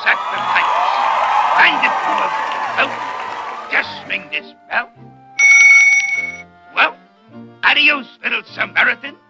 sacrifice. And if you have just ring this bell. Well, adios, little Samaritan.